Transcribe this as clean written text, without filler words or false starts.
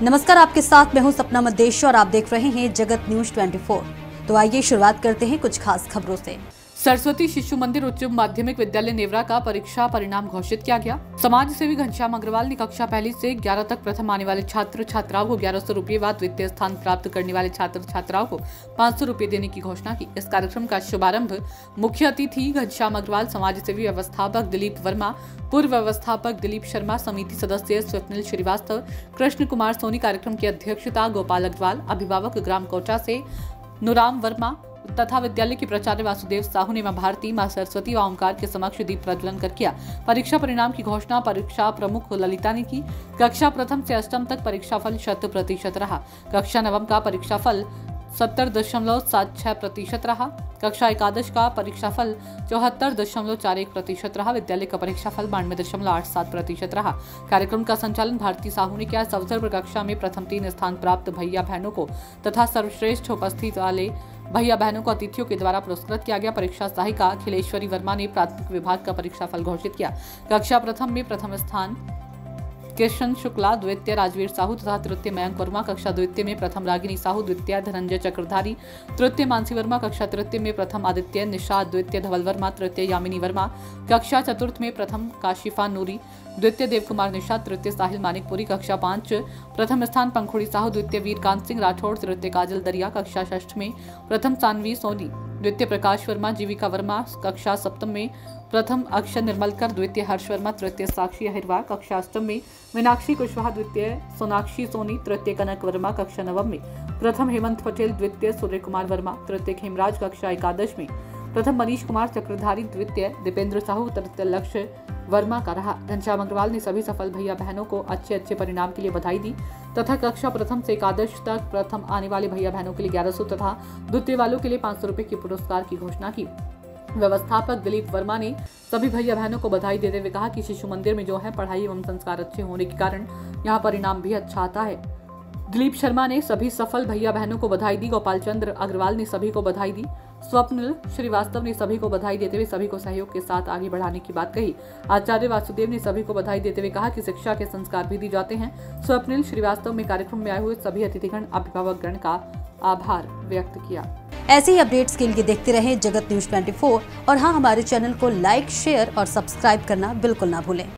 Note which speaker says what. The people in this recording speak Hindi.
Speaker 1: नमस्कार, आपके साथ मैं हूं सपना मदेश और आप देख रहे हैं जगत न्यूज 24। तो आइए शुरुआत करते हैं कुछ खास खबरों से।
Speaker 2: सरस्वती शिशु मंदिर उच्च माध्यमिक विद्यालय नेवरा का परीक्षा परिणाम घोषित किया गया। समाज सेवी घनश्याम अग्रवाल ने कक्षा पहली से 11 तक प्रथम आने वाले छात्र छात्राओं को 1100 रुपये व द्वितीय स्थान प्राप्त करने वाले छात्र छात्राओं को 500 रुपये देने की घोषणा की। इस कार्यक्रम का शुभारंभ मुख्य अतिथि घनश्याम अग्रवाल, समाज सेवी व्यवस्थापक दिलीप वर्मा, पूर्व व्यवस्थापक दिलीप शर्मा, समिति सदस्य स्वप्निल श्रीवास्तव, कृष्ण कुमार सोनी, कार्यक्रम की अध्यक्षता गोपाल अग्रवाल, अभिभावक ग्राम कोटा से नुराम वर्मा तथा विद्यालय की प्राचार्य वासुदेव साहू ने मां भारती, मां सरस्वती व ओंकार के समक्ष दीप प्रज्वलन कर किया। परीक्षा परिणाम की घोषणा परीक्षा प्रमुख ललिता ने की। कक्षा प्रथम से अष्टम तक परीक्षाफल 100% रहा। कक्षा नवम का परीक्षाफल 70.76% रहा। कक्षा एकादश का परीक्षाफल 74.41% रहा। विद्यालय का परीक्षाफल 92.87% रहा। कार्यक्रम का संचालन भारती साहू ने किया। इस अवसर पर कक्षा में प्रथम 3 स्थान प्राप्त भैया बहनों को तथा सर्वश्रेष्ठ उपस्थित वाले भैया बहनों को अतिथियों के द्वारा पुरस्कृत किया गया। परीक्षा सहायिका अखिलेश्वरी वर्मा ने प्राथमिक विभाग का परीक्षाफल घोषित किया। कक्षा प्रथम में प्रथम स्थान कृष्ण शुक्ला, द्वितीय राजवीर साहू तथा तृतीय मयंक वर्मा। कक्षा द्वितीय में प्रथम रागिनी साहू, द्वितीय धनंजय चक्रधारी, तृतीय मानसी वर्मा। कक्षा तृतीय में प्रथम आदित्य निषाद, द्वितीय धवल वर्मा, तृतीय यामिनी वर्मा। कक्षा चतुर्थ में प्रथम काशिफा नूरी, द्वितीय देवकुमार निषाद, तृतीय साहिल मानिकपुरी। कक्षा 5 प्रथम स्थान पंखुड़ी साहू, द्वितीय वीरकांत सिंह राठौड़, तृतीय काजल दरिया। कक्षा षष्ठ में प्रथम सानवी सोनी, द्वितीय प्रकाश वर्मा, जीविका वर्मा। कक्षा सप्तम में प्रथम अक्षय निर्मलकर, द्वितीय हर्ष वर्मा, तृतीय साक्षी अहिरवार। कक्षा अष्टम में मीनाक्षी कुशवाहा, द्वितीय सोनाक्षी सोनी, तृतीय कनक वर्मा। कक्षा नवम में प्रथम हेमंत पटेल, द्वितीय सूर्य कुमार वर्मा, तृतीय खेमराज। कक्षा एकादश में प्रथम मनीष कुमार चक्रधारी, द्वितीय दीपेंद्र साहू, तृतीय लक्ष्य वर्मा का रहा। घनश्याम अग्रवाल ने सभी सफल भैया बहनों को अच्छे परिणाम के लिए बधाई दी तथा कक्षा प्रथम से एकादश तक प्रथम आने वाले भैया बहनों के लिए 1100 तथा द्वितीय वालों के लिए 500 रुपए के पुरस्कार की घोषणा की। व्यवस्थापक दिलीप वर्मा ने सभी भैया बहनों को बधाई देते हुए कहा कि शिशु मंदिर में जो है पढ़ाई एवं संस्कार अच्छे होने के कारण यहाँ परिणाम भी अच्छा आता है। दिलीप शर्मा ने सभी सफल भैया बहनों को बधाई दी। गोपाल चंद्र अग्रवाल ने सभी को बधाई दी। स्वप्निल श्रीवास्तव ने सभी को बधाई देते हुए सभी को सहयोग के साथ आगे बढ़ाने की बात कही। आचार्य वासुदेव ने सभी को बधाई देते हुए कहा कि शिक्षा के संस्कार भी दी जाते हैं। स्वप्निल श्रीवास्तव में कार्यक्रम में आए हुए सभी अतिथिगण, अभिभावक गण का आभार व्यक्त किया।
Speaker 1: ऐसे ही अपडेट्स के लिए देखते रहें जगत न्यूज 24 और हाँ, हमारे चैनल को लाइक, शेयर और सब्सक्राइब करना बिल्कुल ना भूलें।